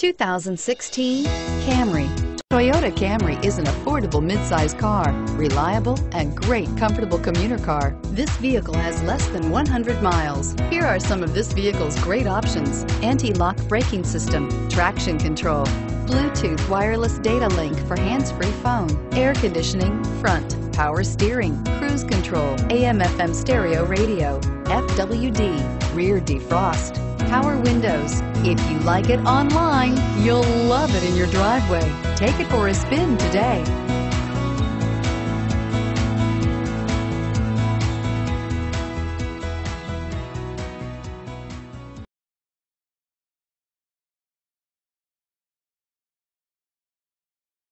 2016 Camry. Toyota Camry is an affordable midsize car, reliable and great comfortable commuter car. This vehicle has less than 100 miles. Here are some of this vehicle's great options: anti-lock braking system, traction control, Bluetooth wireless data link for hands-free phone, air conditioning, front, power steering, cruise control, AM/FM stereo radio, FWD, rear defrost, power windows. If you like it online, you'll love it in your driveway. Take it for a spin today.